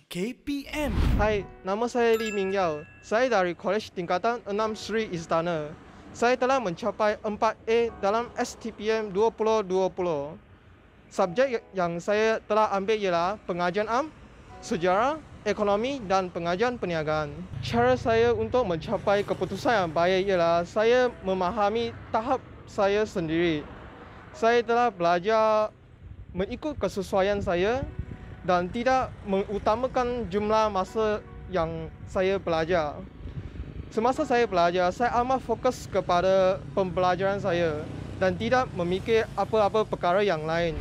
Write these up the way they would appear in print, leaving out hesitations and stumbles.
PKPM. Hai, nama saya Lee Ming Yao. Saya dari Kolej Tingkatan 6 Sri Istana. Saya telah mencapai 4A dalam STPM 2020. Subjek yang saya telah ambil ialah pengajian am, sejarah, ekonomi dan pengajian perniagaan. Cara saya untuk mencapai keputusan yang baik ialah saya memahami tahap saya sendiri. Saya telah belajar mengikut kesesuaian saya dan tidak mengutamakan jumlah masa yang saya belajar. Semasa saya belajar, saya amat fokus kepada pembelajaran saya dan tidak memikir apa-apa perkara yang lain.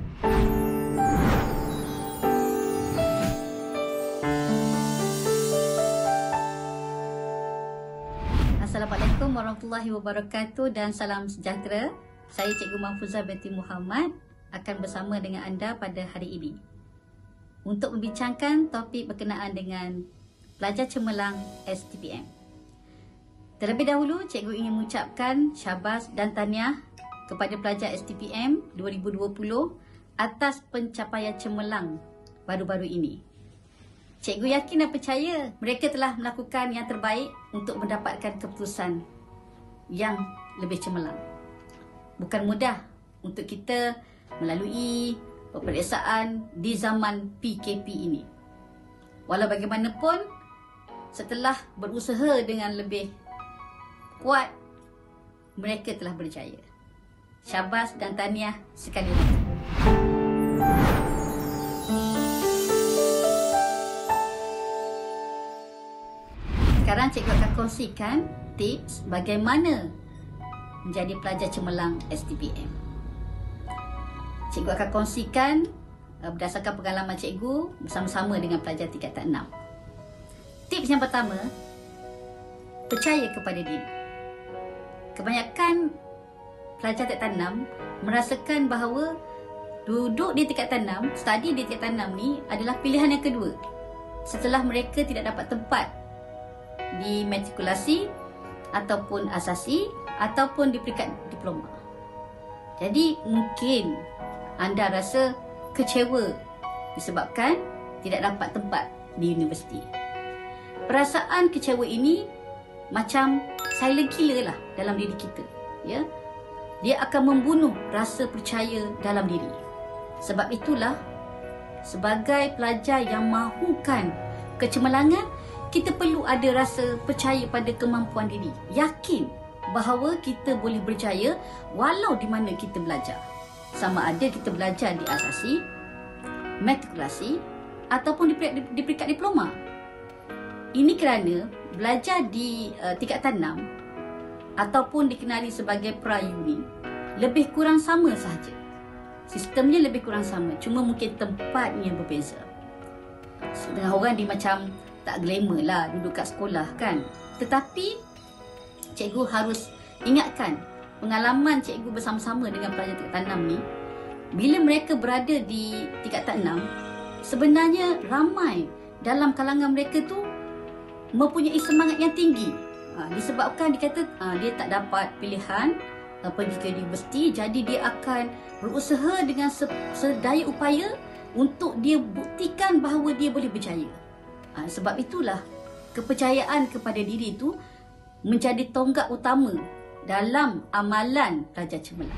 Assalamualaikum warahmatullahi wabarakatuh dan salam sejahtera. Saya Cikgu Mahfuzah binti Muhammad akan bersama dengan anda pada hari ini untuk membincangkan topik berkenaan dengan pelajar cemerlang STPM. Terlebih dahulu, cikgu ingin mengucapkan syabas dan tahniah kepada pelajar STPM 2020 atas pencapaian cemerlang baru-baru ini. Cikgu yakin dan percaya mereka telah melakukan yang terbaik untuk mendapatkan keputusan yang lebih cemerlang. Bukan mudah untuk kita melalui peperiksaan di zaman PKP ini. Walau bagaimanapun, setelah berusaha dengan lebih kuat, mereka telah berjaya. Syabas dan tahniah sekali lagi. Sekarang cikgu akan kongsikan tips bagaimana menjadi pelajar cemerlang STPM. Cikgu akan kongsikan berdasarkan pengalaman cikgu bersama-sama dengan pelajar tingkatan 6. Tips yang pertama, percaya kepada diri. Kebanyakan pelajar tingkatan 6 merasakan bahawa duduk di tingkatan 6, study di tingkatan 6 ni adalah pilihan yang kedua setelah mereka tidak dapat tempat di matrikulasi ataupun asasi ataupun di peringkat diploma. Jadi mungkin anda rasa kecewa disebabkan tidak dapat tempat di universiti. Perasaan kecewa ini macam silent killer lah dalam diri kita, ya. Dia akan membunuh rasa percaya dalam diri. Sebab itulah, sebagai pelajar yang mahukan kecemerlangan, kita perlu ada rasa percaya pada kemampuan diri. Yakin bahawa kita boleh berjaya walau di mana kita belajar. Sama ada kita belajar di asasi, matrikulasi ataupun di peringkat diploma. Ini kerana belajar di tingkatan 6 ataupun dikenali sebagai pra-uni lebih kurang sama sahaja. Sistemnya lebih kurang sama, cuma mungkin tempatnya berbeza. Setengah orang dia macam tak glamour lah duduk kat sekolah kan. Tetapi cikgu harus ingatkan pengalaman cikgu bersama-sama dengan pelajar tingkatan 6 ni, bila mereka berada di tingkatan 6, sebenarnya ramai dalam kalangan mereka tu mempunyai semangat yang tinggi. Disebabkan dia kata dia tak dapat pilihan pergi ke universiti, jadi dia akan berusaha dengan sedaya upaya untuk dia buktikan bahawa dia boleh berjaya. Sebab itulah kepercayaan kepada diri itu menjadi tonggak utama dalam amalan pelajar cemerlang.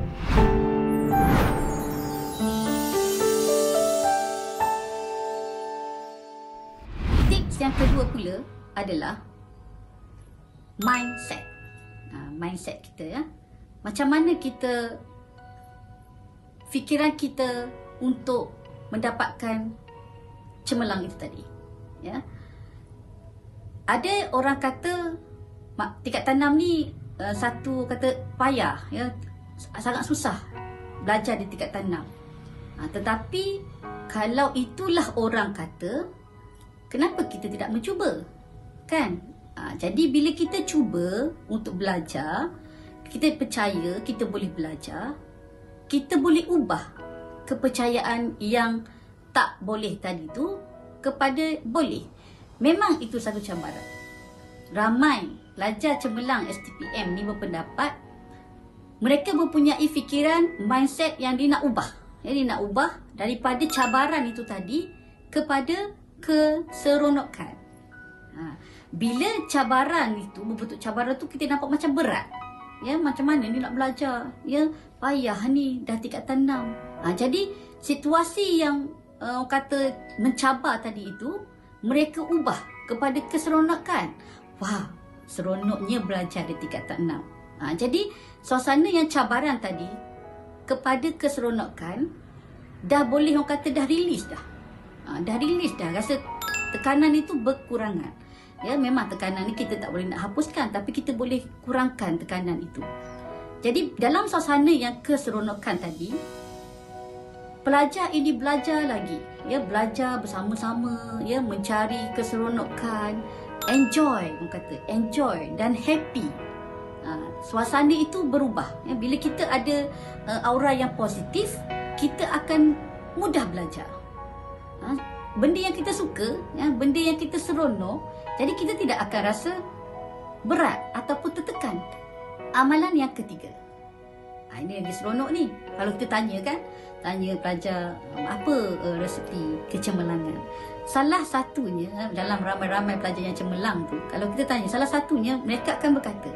Tips yang kedua pula adalah mindset. Mindset kita, ya. Macam mana kita, fikiran kita untuk mendapatkan cemerlang itu tadi, ya. Ada orang kata tingkatan 6 ni satu kata payah, ya, sangat susah belajar di tingkatan 6. Tetapi kalau itulah orang kata, kenapa kita tidak mencuba? Kan? Jadi bila kita cuba untuk belajar, kita percaya kita boleh belajar, kita boleh ubah kepercayaan yang tak boleh tadi tu kepada boleh. Memang itu satu cabaran. Ramai pelajar cemerlang STPM ni berpendapat mereka mempunyai fikiran, mindset yang dia nak ubah. Jadi nak ubah daripada cabaran itu tadi kepada keseronokan. Bila cabaran itu, berbentuk cabaran tu kita nampak macam berat. Ya, macam mana ni nak belajar? Ya, payah ni dah tingkatan 6. Jadi situasi yang kata mencabar tadi itu, mereka ubah kepada keseronokan. Wah, seronoknya belajar di tingkatan 6. Jadi suasana yang cabaran tadi kepada keseronokan dah boleh orang kata dah release dah. Dah release dah. Rasa tekanan itu berkurangan. Ya, memang tekanan ni kita tak boleh nak hapuskan, tapi kita boleh kurangkan tekanan itu. Jadi dalam suasana yang keseronokan tadi, pelajar ini belajar lagi, ya, belajar bersama-sama, ya, mencari keseronokan, enjoy, orang kata enjoy dan happy. Suasana itu berubah. Ya, bila kita ada aura yang positif, kita akan mudah belajar. Benda yang kita suka, ya, benda yang kita seronok, jadi kita tidak akan rasa berat ataupun tertekan. Amalan yang ketiga. Ini lagi seronok ni. Kalau kita tanya pelajar apa resepi kecemerlangan. Salah satunya dalam ramai-ramai pelajar yang cemerlang tu, kalau kita tanya salah satunya, mereka akan berkata,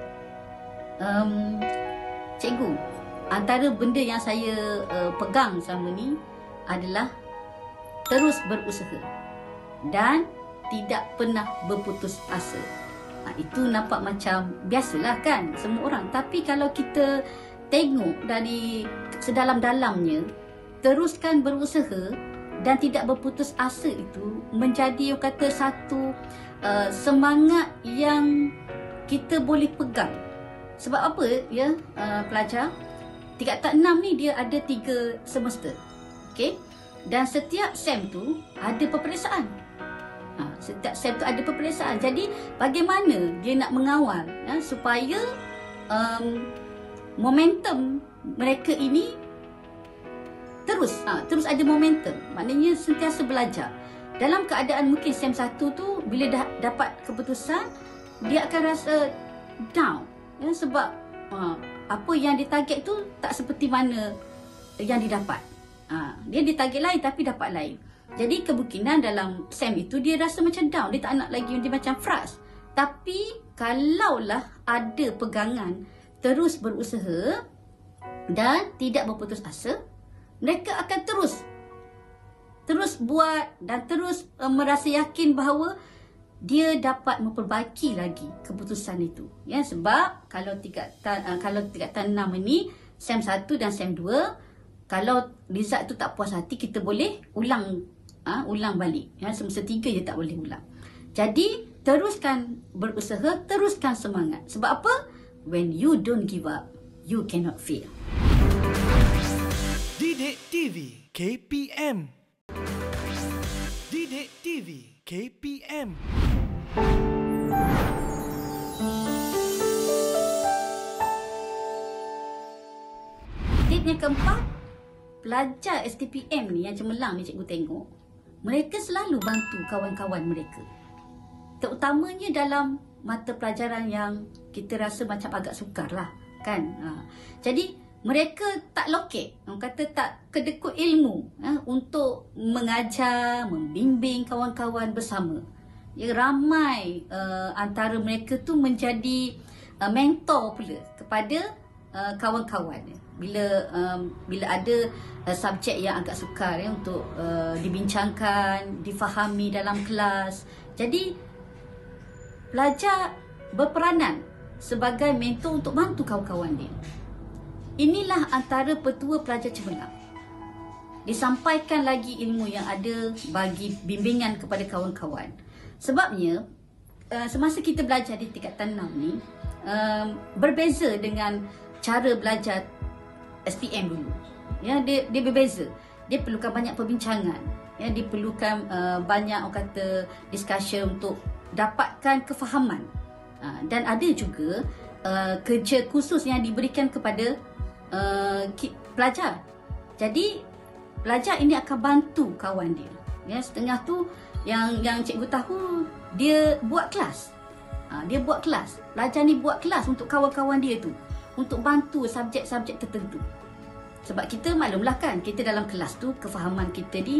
cikgu, antara benda yang saya pegang selama ni adalah terus berusaha dan tidak pernah berputus asa. Itu nampak macam biasalah kan semua orang. Tapi kalau kita tengok dari sedalam-dalamnya, teruskan berusaha dan tidak berputus asa itu menjadi orang kata satu semangat yang kita boleh pegang. Sebab apa ya, pelajar tingkatan 6 ni dia ada 3 semester. Okey? Dan setiap SEM tu ada peperiksaan. Setiap SEM tu ada peperiksaan. Jadi bagaimana dia nak mengawal supaya momentum mereka ini terus ada momentum. Maknanya sentiasa belajar. Dalam keadaan mungkin SEM 1 tu, bila dah dapat keputusan, dia akan rasa down, ya, sebab apa yang ditarget tu tak seperti mana yang didapat. Dia ditarget lain tapi dapat lain. Jadi kemungkinan dalam SEM itu dia rasa macam down, dia tak nak lagi, dia macam frust. Tapi kalaulah ada pegangan terus berusaha dan tidak berputus asa, mereka akan terus buat dan terus merasa yakin bahawa dia dapat memperbaiki lagi keputusan itu. Ya, sebab kalau tingkatan 6 ini, SEM 1 dan SEM 2, kalau result tu tak puas hati, kita boleh ulang balik. Ya, semester 3 je tak boleh ulang. Jadi teruskan berusaha, teruskan semangat. Sebab apa? When you don't give up, you cannot fail. Didik TV KPM. Didik TV KPM. Tip yang keempat, pelajar STPM ni yang cemerlang ni cikgu tengok, mereka selalu bantu kawan-kawan mereka. Terutamanya dalam mata pelajaran yang kita rasa macam agak sukar lah, kan? Jadi mereka tak loket, orang kata tak kedekut ilmu untuk mengajar, membimbing kawan-kawan bersama. Ya, ramai antara mereka tu menjadi mentor pula kepada kawan-kawan. Bila ada subjek yang agak sukar untuk dibincangkan, difahami dalam kelas. Jadi pelajar berperanan sebagai mentor untuk bantu kawan-kawan dia. Inilah antara petua pelajar cemerlang. Disampaikan lagi ilmu yang ada bagi bimbingan kepada kawan-kawan. Sebabnya semasa kita belajar di tingkatan 6 ni, berbeza dengan cara belajar SPM dulu. Ya, dia berbeza. Dia perlukan banyak perbincangan. Ya, dia perlukan banyak orang kata discussion untuk dapatkan kefahaman. Dan ada juga kerja khusus yang diberikan kepada pelajar. Jadi pelajar ini akan bantu kawan dia. Ya, setengah tu yang cikgu tahu, dia buat kelas. Dia buat kelas. Pelajar ni buat kelas untuk kawan-kawan dia tu, untuk bantu subjek-subjek tertentu. Sebab kita maklumlah kan, kita dalam kelas tu kefahaman kita ni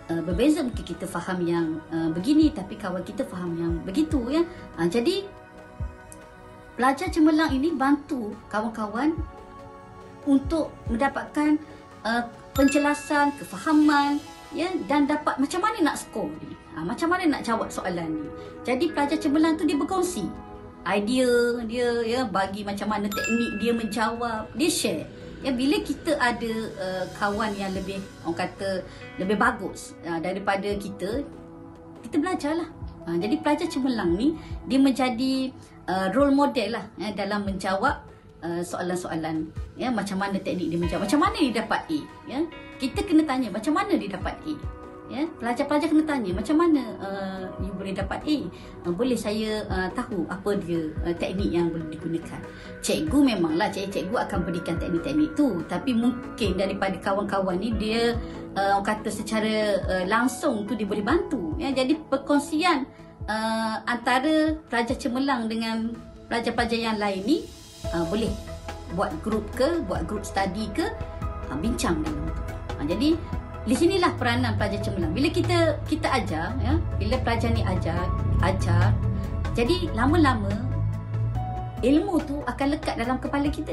berbeza, mungkin kita faham yang begini tapi kawan kita faham yang begitu ya. Jadi pelajar cemerlang ini bantu kawan-kawan untuk mendapatkan penjelasan, kefahaman ya, dan dapat macam mana nak skor ni, macam mana nak jawab soalan ni. Jadi pelajar cemerlang tu dia berkongsi idea dia ya, bagi macam mana teknik dia menjawab, dia share. Ya, bila kita ada kawan yang lebih, orang kata lebih bagus daripada kita belajarlah. Jadi pelajar cemerlang ni dia menjadi role model lah ya, dalam menjawab soalan-soalan ya, macam mana teknik dia menjawab, macam mana dia dapat A ya. Kita kena tanya macam mana dia dapat A ya. Pelajar-pelajar kena tanya macam mana you boleh dapat A, boleh saya tahu apa dia teknik yang boleh digunakan. Cikgu memanglah cikgu akan berikan teknik-teknik tu, tapi mungkin daripada kawan-kawan ni dia orang kata secara langsung tu dia boleh bantu ya. Jadi perkongsian antara pelajar cemerlang dengan pelajar-pelajar yang lain ni boleh buat grup ke, buat grup study ke, bincang dalam tu. Jadi di sinilah peranan pelajar cemerlang. Bila kita ajar ya, bila pelajar ni ajar, jadi lama-lama ilmu tu akan lekat dalam kepala kita.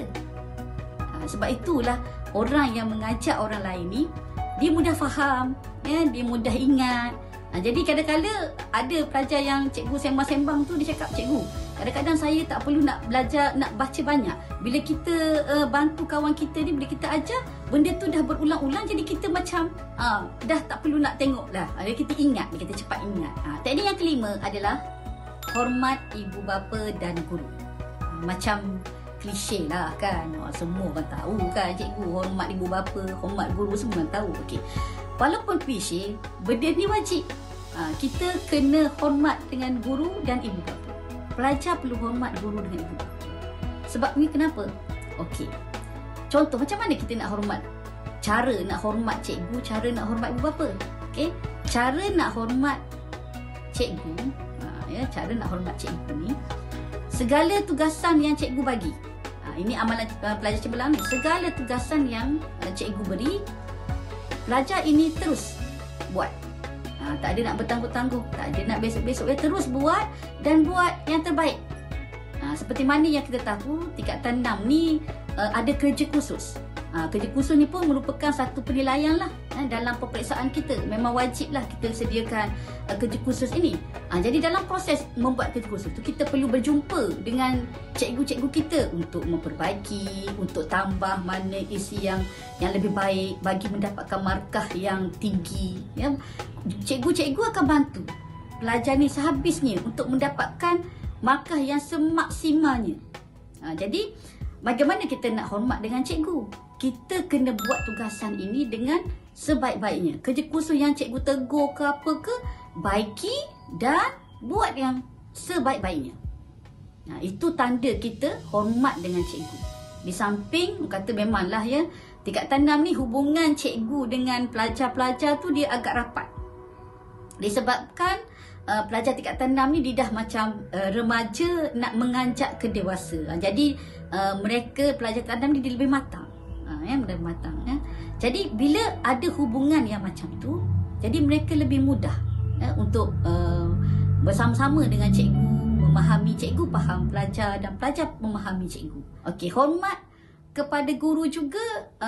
Sebab itulah orang yang mengajar orang lain ni dia mudah faham ya, dia mudah ingat. Jadi kadang-kadang ada pelajar yang cikgu sembang-sembang tu dia cakap, cikgu kadang-kadang saya tak perlu nak belajar, nak baca banyak. Bila kita bantu kawan kita ni, bila kita ajar, benda tu dah berulang-ulang, jadi kita macam dah tak perlu nak tengok lah. Jadi kita ingat, kita cepat ingat. Teknik yang kelima adalah hormat ibu bapa dan guru. Macam klise lah kan, semua orang tahu kan, cikgu hormat ibu bapa, hormat guru, semua orang tahu. Okey, walaupun klise, benda ni wajib. Kita kena hormat dengan guru dan ibu bapa. Pelajar perlu hormat guru dengan ibu bapa. Sebab ni kenapa? Okey, contoh macam mana kita nak hormat, cara nak hormat cikgu, cara nak hormat ibu bapa. Okey, cara nak hormat cikgu, ya, cara nak hormat cikgu ni, segala tugasan yang cikgu bagi, ini amalan pelajar cemerlang ni, segala tugasan yang cikgu beri, pelajar ini terus buat. Tak ada nak bertangguh-tangguh, tak ada nak besok-besok, ya, terus buat dan buat yang terbaik. Seperti mana yang kita tahu, tingkatan 6 ni ada kerja khusus. Kerja khusus ni pun merupakan satu penilaian lah dalam peperiksaan kita. Memang wajib lah kita sediakan kerja khusus ini. Jadi dalam proses membuat kerja khusus tu, kita perlu berjumpa dengan cikgu-cikgu kita untuk memperbaiki, untuk tambah mana isi yang lebih baik bagi mendapatkan markah yang tinggi ya. Cikgu-cikgu akan bantu pelajar ni sehabisnya untuk mendapatkan markah yang semaksimalnya. Jadi bagaimana kita nak hormat dengan cikgu? Kita kena buat tugasan ini dengan sebaik-baiknya. Kerja khusus yang cikgu tegur ke apa ke, baiki dan buat yang sebaik-baiknya. Itu tanda kita hormat dengan cikgu. Di samping, kata memanglah ya, tingkatan 6 ni hubungan cikgu dengan pelajar-pelajar tu dia agak rapat. Disebabkan pelajar tingkatan 6 ni dia dah macam remaja nak menganjak ke dewasa. Jadi mereka pelajar tingkatan 6 ni dia lebih matang. Lebih matang ya. Jadi bila ada hubungan yang macam tu, jadi mereka lebih mudah untuk bersama-sama dengan cikgu, memahami cikgu, faham pelajar dan pelajar memahami cikgu. Okey, hormat kepada guru juga.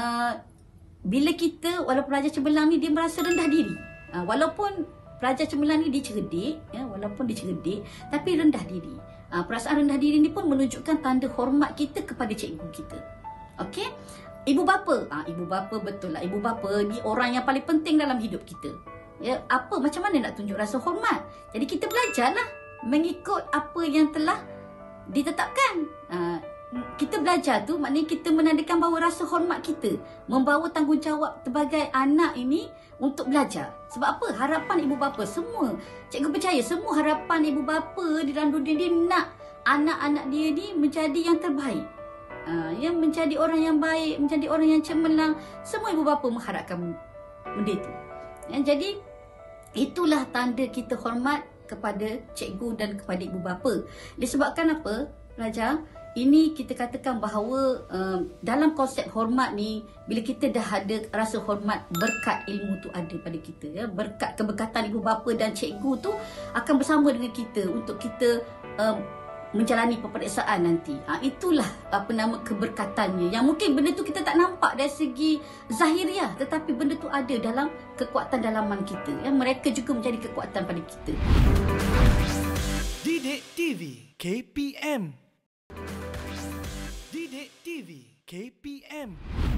Bila kita, walaupun pelajar cemerlang ni dia merasa rendah diri, walaupun pelajar cemerlang ni dia cerdik ya, walaupun dia cerdik tapi rendah diri. Perasaan rendah diri ni pun menunjukkan tanda hormat kita kepada cikgu kita. Okey, ibu bapa, ibu bapa betul lah, ibu bapa ni orang yang paling penting dalam hidup kita. Ya, macam mana nak tunjuk rasa hormat? Jadi kita belajarlah mengikut apa yang telah ditetapkan. Kita belajar tu maknanya kita menandakan bahawa rasa hormat kita, membawa tanggungjawab sebagai anak ini untuk belajar. Sebab apa? Harapan ibu bapa semua, cikgu percaya semua harapan ibu bapa di dalam dunia ni nak anak-anak dia ni menjadi yang terbaik. Yang menjadi orang yang baik, menjadi orang yang cemerlang. Semua ibu bapa mengharapkan benda itu. Jadi itulah tanda kita hormat kepada cikgu dan kepada ibu bapa. Disebabkan apa? Pelajar, ini kita katakan bahawa dalam konsep hormat ni, bila kita dah ada rasa hormat, berkat ilmu tu ada pada kita, ya, berkat keberkatan ibu bapa dan cikgu tu akan bersama dengan kita untuk kita menjalani peperiksaan nanti. Itulah apa nama keberkatannya, yang mungkin benda tu kita tak nampak dari segi zahiriah, tetapi benda tu ada dalam kekuatan dalaman kita, ya. Mereka juga menjadi kekuatan pada kita. Didik TV KPM. Didik TV KPM.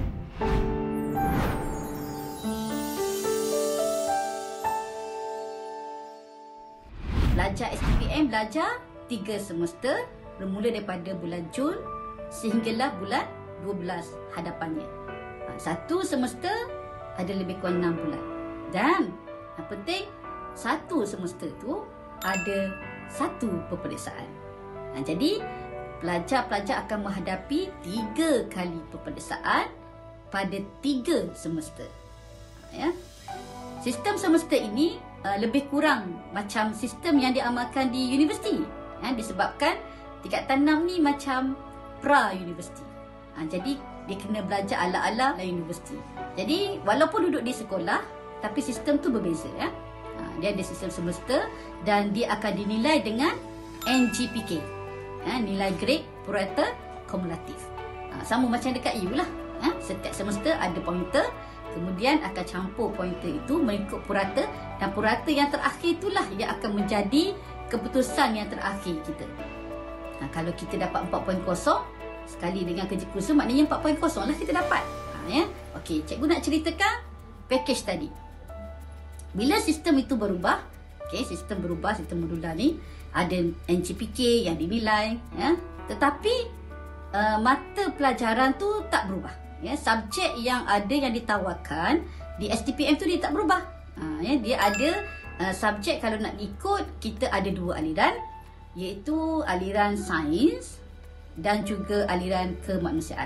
Belajar STPM, belajar 3 semester, bermula daripada bulan Jun sehinggalah bulan 12 hadapannya. Satu semester ada lebih kurang 6 bulan. Dan yang penting, satu semester tu ada satu peperiksaan. Jadi pelajar-pelajar akan menghadapi 3 kali peperiksaan pada 3 semester. Ya. Sistem semester ini lebih kurang macam sistem yang diamalkan di universiti. Disebabkan tingkatan 6 ni macam pra-universiti. Jadi dia kena belajar ala-ala universiti. Jadi walaupun duduk di sekolah, tapi sistem tu berbeza. Ya. Dia ada sistem semester dan dia akan dinilai dengan NGPK. Nilai grade purata kumulatif. Sama macam dekat U lah. Setiap semester ada pointer, kemudian akan campur pointer itu mengikut purata, dan purata yang terakhir itulah yang akan menjadi keputusan yang terakhir kita. Kalau kita dapat 4.0 sekali dengan kerja kursus, maknanya 4.0 lah kita dapat. Ya. Okey, cikgu nak ceritakan package tadi. Bila sistem itu berubah, sistem berubah, sistem modular ni ada NGPK yang dinilai, ya. Tetapi mata pelajaran tu tak berubah. Ya, subjek yang ada yang ditawarkan di STPM tu dia tak berubah. Ya, dia ada subjek, kalau nak ikut, kita ada 2 aliran, iaitu aliran sains dan juga aliran kemanusiaan.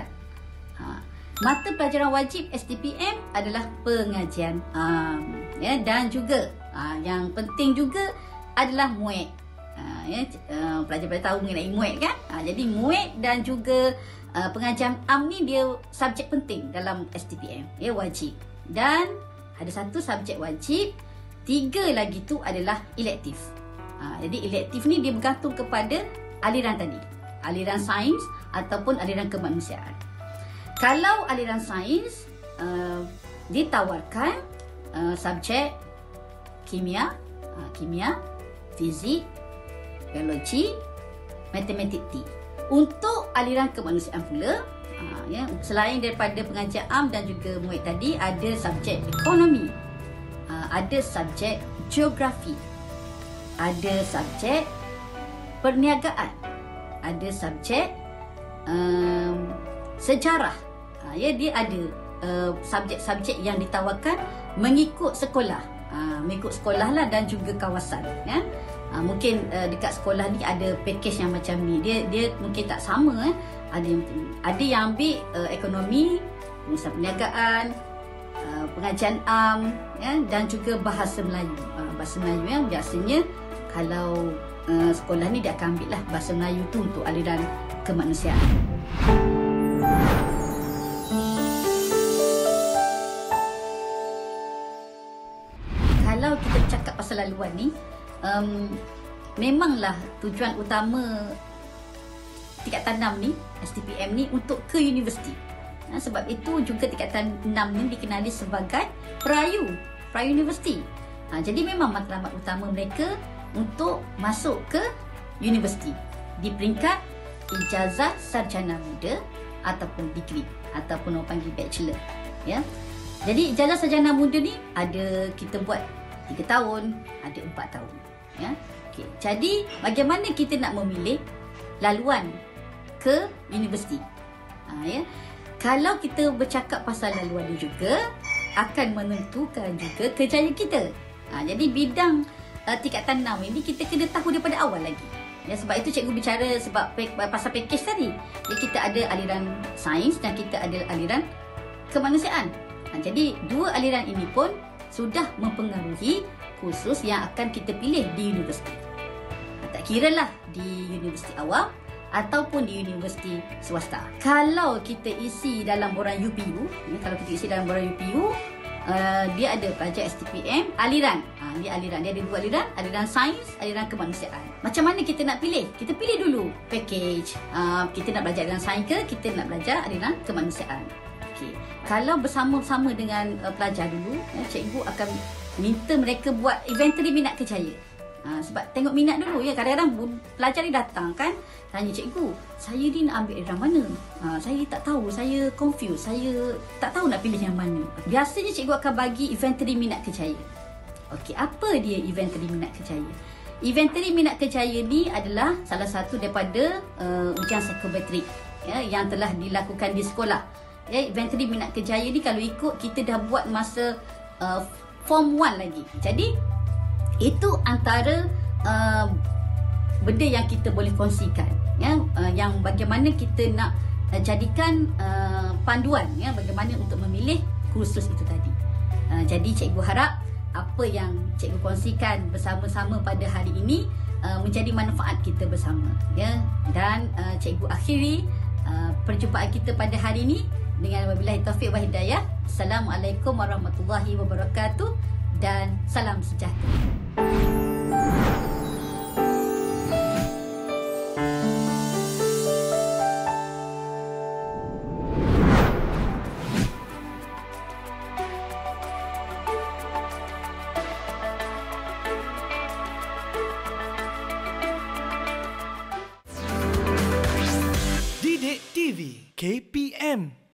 Mata pelajaran wajib STPM adalah pengajian ya, dan juga yang penting juga adalah MUET. Ya, pelajar-pelajar tahu mengenai MUET kan? Jadi MUET dan juga pengajian ni dia subjek penting dalam STPM, ya, wajib. Dan ada satu subjek wajib, 3 lagi tu adalah elektif. Jadi elektif ni dia bergantung kepada aliran tadi, aliran sains ataupun aliran kemanusiaan. Kalau aliran sains ditawarkan subjek kimia, fizik, biologi, matematik T. Untuk aliran kemanusiaan pula, ya, selain daripada pengajian am dan juga MUET tadi, ada subjek ekonomi, ada subjek geografi, ada subjek perniagaan, ada subjek sejarah. Ya, dia ada subjek-subjek yang ditawarkan mengikut sekolah, mengikut sekolah lah, dan juga kawasan. Ya. Mungkin dekat sekolah ni ada package yang macam ni, dia mungkin tak sama. Ada yang ambil ekonomi, pengurusan perniagaan, pengajian am, ya, dan juga bahasa Melayu. Bahasa Melayu yang biasanya kalau sekolah ni dia akan ambil lah bahasa Melayu tu untuk aliran kemanusiaan. Kalau kita bercakap pasal laluan ni, memanglah tujuan utama tingkatan 6 ni, STPM ni, untuk ke universiti. Sebab itu juga tingkatan 6 ni dikenali sebagai pra-universiti. Jadi memang matlamat utama mereka untuk masuk ke universiti di peringkat ijazah sarjana muda ataupun degree, ataupun orang panggil bachelor. Ya. Jadi ijazah sarjana muda ni ada kita buat 3 tahun, ada 4 tahun. Ya. Okay. Jadi bagaimana kita nak memilih laluan ke universiti? Ya. Kalau kita bercakap pasal laluan ni juga akan menentukan juga kejayaan kita. Jadi bidang tingkatan 6 ini kita kena tahu daripada awal lagi. Ya, sebab itu cikgu bicara sebab pasal package tadi. Jadi kita ada aliran sains dan kita ada aliran kemanusiaan. Jadi 2 aliran ini pun sudah mempengaruhi kursus yang akan kita pilih di universiti. Tak kira lah di universiti awam ataupun di universiti swasta. Kalau kita isi dalam borang UPU, dia ada pelajar STPM aliran. Dia ada dua aliran sains, aliran kemanusiaan. Macam mana kita nak pilih? Kita pilih dulu package. Kita nak belajar aliran sains ke kita nak belajar aliran kemanusiaan. Okey. Kalau bersama-sama dengan pelajar dulu, cikgu akan minta mereka buat inventory minat kerjaya. Sebab tengok minat dulu ya. Kadang-kadang pelajar ni datang kan, tanya cikgu, saya ni nak ambil aliran mana? Saya tak tahu, saya confused, saya tak tahu nak pilih yang mana. Biasanya cikgu akan bagi inventory minat kerjaya. Okey, apa dia inventory minat kerjaya? Inventory minat kerjaya ni adalah salah satu daripada ujian psikometrik ya, yang telah dilakukan di sekolah. Ya, inventory minat kerjaya ni kalau ikut kita dah buat masa form 1 lagi. Jadi itu antara benda yang kita boleh kongsikan ya, yang bagaimana kita nak jadikan panduan ya, bagaimana untuk memilih kursus itu tadi. Jadi cikgu harap apa yang cikgu kongsikan bersama-sama pada hari ini menjadi manfaat kita bersama ya. Dan cikgu akhiri perjumpaan kita pada hari ini dengan wabillahi taufiq wa hidayah. Assalamualaikum warahmatullahi wabarakatuh dan salam sejahtera.